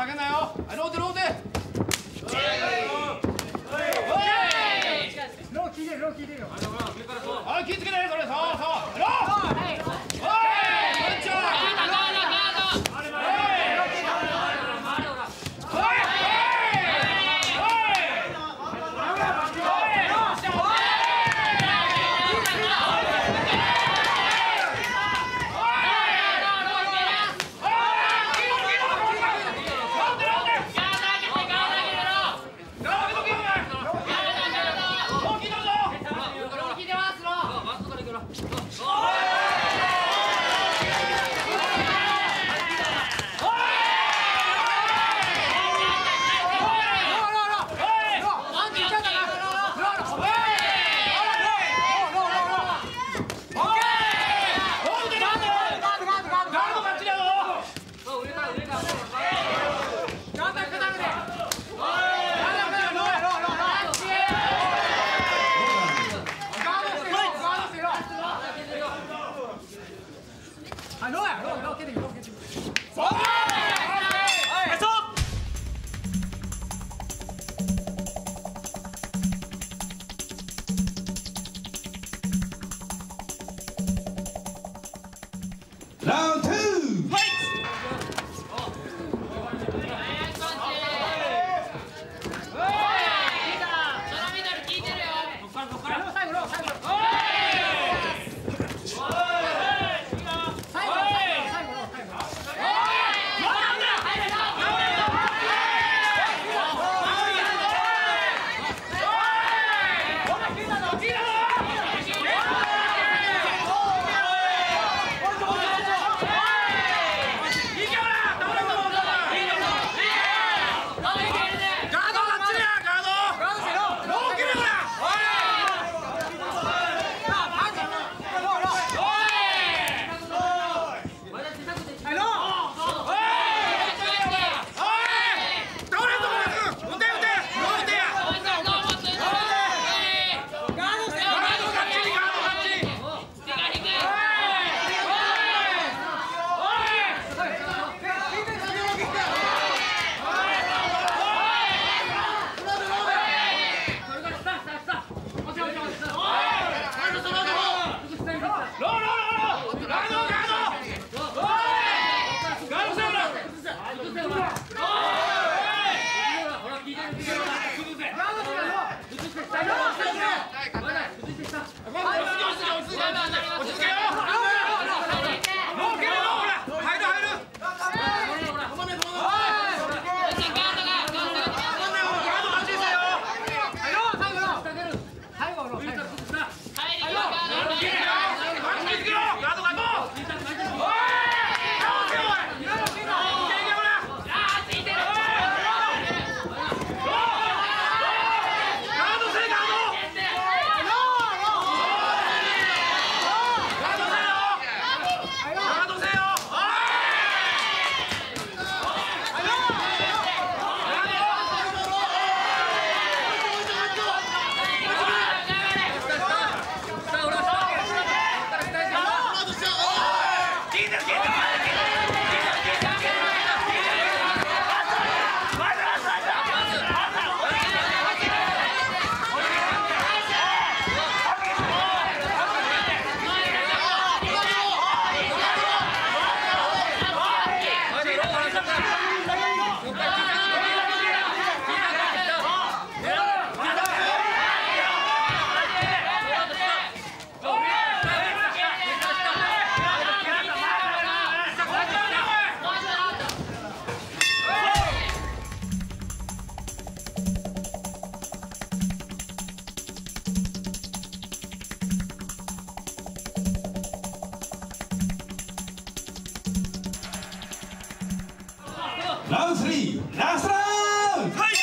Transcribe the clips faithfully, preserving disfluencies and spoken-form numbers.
下げんなよ。はい、ローテローテ。 ロー効いてる、ロー効いてるよ。 はい、気付けないそれ。そうそう。ロー。はい。はい。ガードガードガード。 Round two! Fight! Round three, last round! Fight!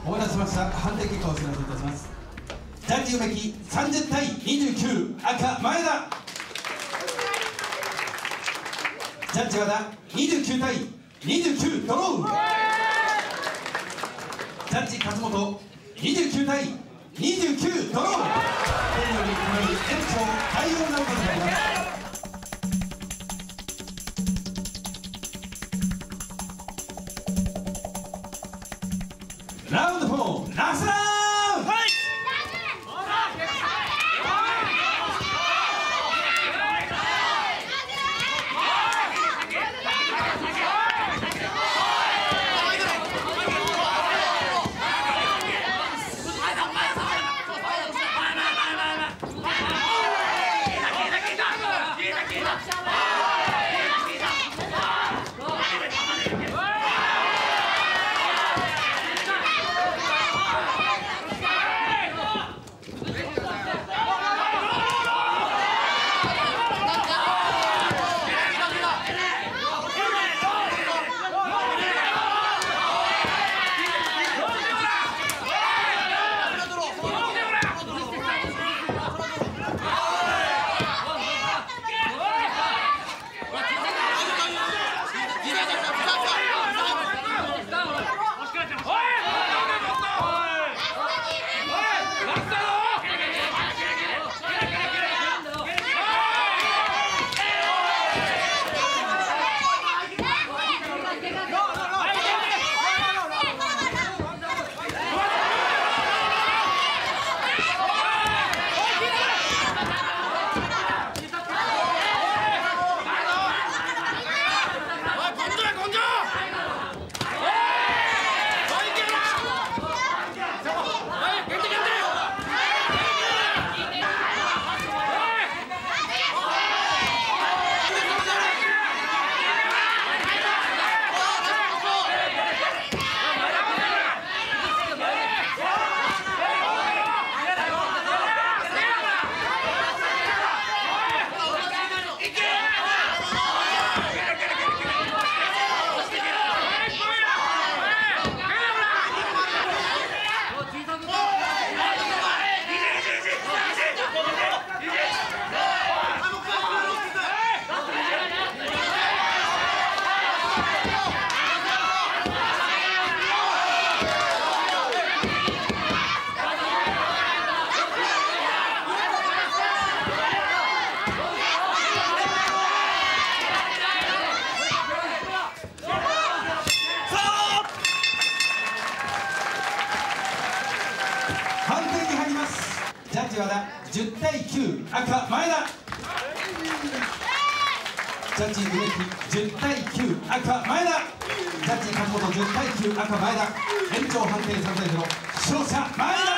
お待たせしました。判定結果をお知らせいたします。ジャッジ梅木さんじゅうたいにじゅうきゅう、赤前田。ジャッジ和田にじゅうきゅうたいにじゅうきゅう、ドロー。ジャッジ勝本にじゅうきゅうたいにじゅうきゅう、ドロー。これよりこのより延長だいよんラウンドになります。ラウンドフォー、ラストラウンド、ファイト。ジャッジ和田じゅったいきゅう、赤前田。ジャッジ梅木じゅったいきゅう、赤前田。ジャッジ勝本じゅったいきゅう、赤前田。延長判定さんたいゼロ、勝者前田。